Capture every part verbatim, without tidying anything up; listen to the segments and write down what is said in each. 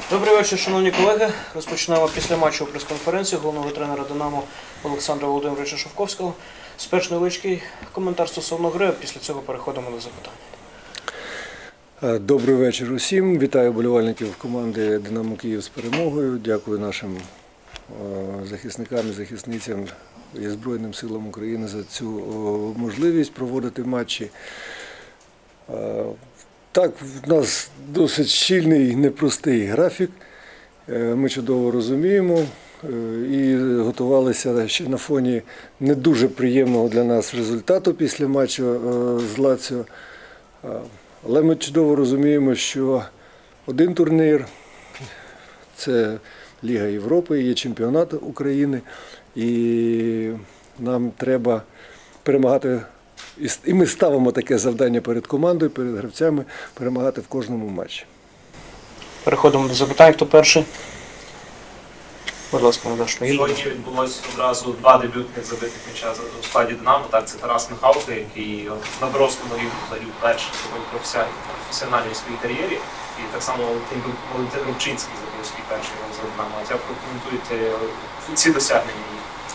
Добрий вечір, шановні колеги. Розпочнемо після матчу прес-конференцію головного тренера «Динамо» Олександра Володимировича Шовковського. Спершу невеличкий коментар стосовно гри, а після цього переходимо до запитань. Добрий вечір усім. Вітаю вболівальників команди «Динамо Київ» з перемогою. Дякую нашим захисникам і захисницям і Збройним силам України за цю можливість проводити матчі. Так, в нас досить щільний, непростий графік, ми чудово розуміємо і готувалися ще на фоні не дуже приємного для нас результату після матчу з Лаціо. Але ми чудово розуміємо, що один турнір – це Ліга Європи, є чемпіонат України, і нам треба перемагати. І ми ставимо таке завдання перед командою, перед гравцями – перемагати в кожному матчі. Переходимо до запитань. Хто перший? Будь ласка, Надаш. Сьогодні відбулося одразу два дебютних забитих м'яча у складі «Динамо». Так, це Тарас Михалко, який на дорослому рівні забив перший в професіональній своїй кар'єрі. І так само Валентин Рубчинський забив свій перший гол за «Динамо». Як прокоментуєте ці досягнення?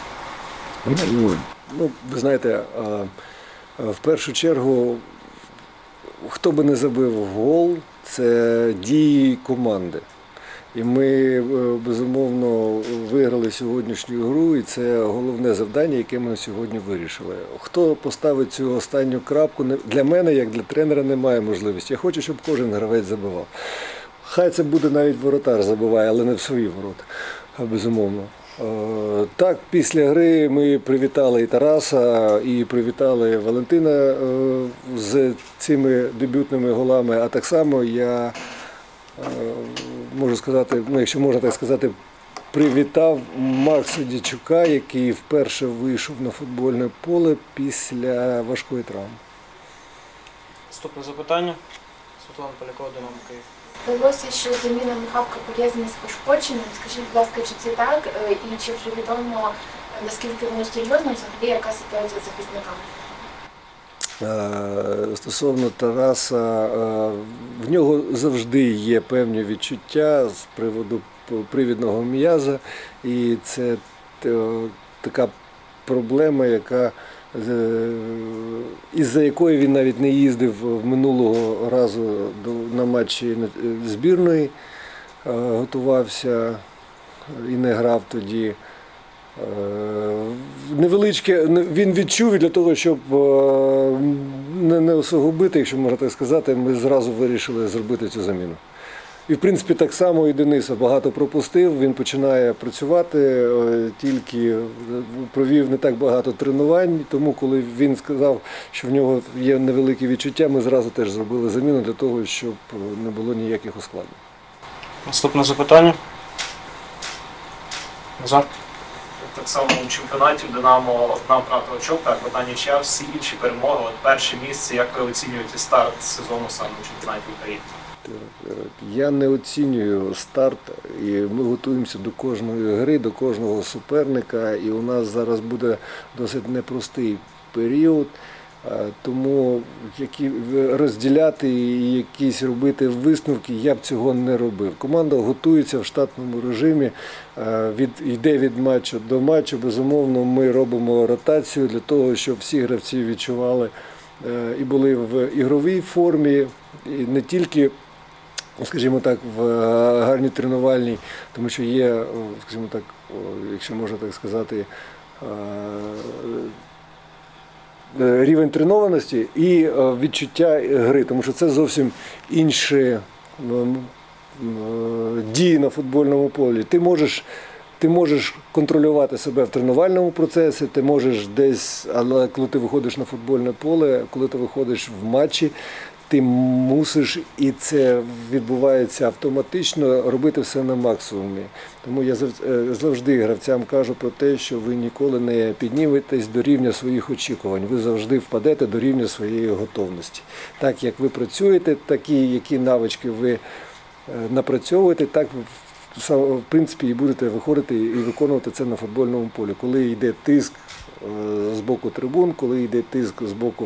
Ну, ви знаєте, в першу чергу, хто би не забив гол, це дії команди. І ми, безумовно, виграли сьогоднішню гру, і це головне завдання, яке ми сьогодні вирішили. Хто поставить цю останню крапку, для мене, як для тренера, немає можливості. Я хочу, щоб кожен гравець забивав. Хай це буде навіть воротар забиває, але не в свої ворота, безумовно. Так, після гри ми привітали і Тараса, і привітали Валентина з цими дебютними голами, а так само я можу сказати, ну, якщо можна так сказати, привітав Макса Дячука, який вперше вийшов на футбольне поле після важкої травми. Наступне запитання. Світлана Полякова, «Динамо Київ». Здалося, що заміна Михалка пов'язана з пошкодженням. Скажіть, будь ласка, чи це так? І чи вже відомо, наскільки воно серйозно, взагалі, яка ситуація з захисниками? Стосовно Тараса, в нього завжди є певні відчуття з приводу привідного м'яза, і це така проблема, яка, із-за якої він навіть не їздив минулого разу на матчі збірної, готувався і не грав тоді. Невеличке, він відчув, і для того, щоб не осугубити, якщо можна так сказати, ми зразу вирішили зробити цю заміну. І в принципі так само і Дениса багато пропустив, він починає працювати, тільки провів не так багато тренувань, тому коли він сказав, що в нього є невеликі відчуття, ми зразу теж зробили заміну для того, щоб не було ніяких ускладнень. Наступне запитання. Назар. Так само у чемпіонаті «Динамо» одна втрата очок, так, одна нічия, всі інші перемоги. От перше місце, як ви оцінюєте старт сезону саме у чемпіонаті України? Я не оцінюю старт, і ми готуємося до кожної гри, до кожного суперника, і у нас зараз буде досить непростий період, тому які розділяти і якісь робити висновки, я б цього не робив. Команда готується в штатному режимі, від, йде від матчу до матчу. Безумовно, ми робимо ротацію для того, щоб всі гравці відчували і були в ігровій формі, і не тільки, скажімо так, в гарній тренувальній, тому що є, скажімо так, якщо можна так сказати, рівень тренованості і відчуття гри, тому що це зовсім інші дії на футбольному полі. Ти можеш, ти можеш контролювати себе в тренувальному процесі, ти можеш десь, але коли ти виходиш на футбольне поле, коли ти виходиш в матчі, ти мусиш, і це відбувається автоматично, робити все на максимумі. Тому я завжди гравцям кажу про те, що ви ніколи не підніметесь до рівня своїх очікувань. Ви завжди впадете до рівня своєї готовності. Так, як ви працюєте, такі, які навички ви напрацьовуєте, так в принципі і будете виходити і виконувати це на футбольному полі. Коли йде тиск з боку трибун, коли йде тиск з боку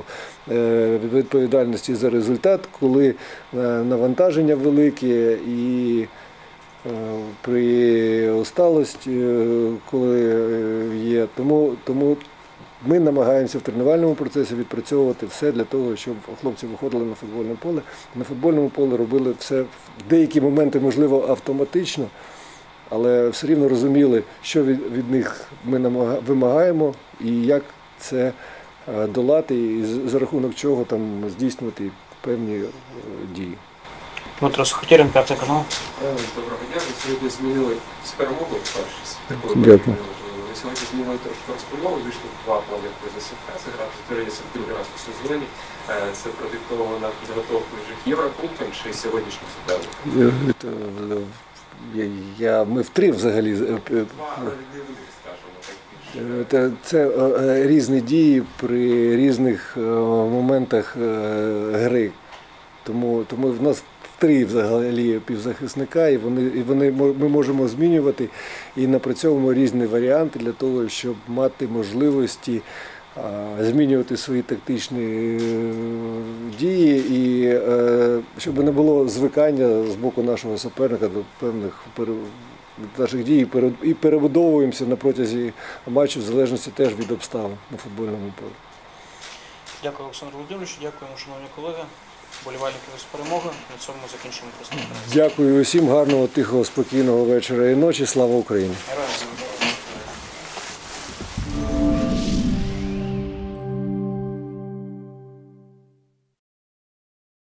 відповідальності за результат, коли навантаження велике і при усталості, коли є. Тому, тому ми намагаємося в тренувальному процесі відпрацьовувати все для того, щоб хлопці виходили на футбольне поле. На футбольному полі робили все в деякі моменти, можливо, автоматично, але все рівно розуміли, що від, від них ми намага, вимагаємо і як це долати, і за рахунок чого там здійснювати певні дії. Дмитро Сухотєрин, п'ятий канал. Доброго дня. Ви сьогодні змінили з перемогою перше. з такою Дякую. перемогою. Ви сьогодні змінили трошки розподілу, вийшли в два поля по ЗСК, зіграти чотиридесят другий раз у сезоні. Е, Це продиктовано підготовкою вже к Єврокубкам чи сьогоднішнім суперником? Я, я, ми в три взагалі. Два, але не люди, скажімо так, більше. Це, це е, різні дії при різних е, моментах е, гри. Тому, тому в нас три взагалі півзахисника, і вони, і вони ми можемо змінювати і напрацьовуємо різні варіанти для того, щоб мати можливості а, змінювати свої тактичні е, дії, і е, щоб не було звикання з боку нашого суперника до певних пере, наших дій, і перебудовуємося на протязі матчу в залежності теж від обставин на футбольному полі. Дякую, Олександру Володимировичу, дякуємо, шановні колеги. Болівальники з перемоги. На цьому закінчимо прес-конференцію. Дякую усім, гарного, тихого, спокійного вечора і ночі. Слава Україні! Героям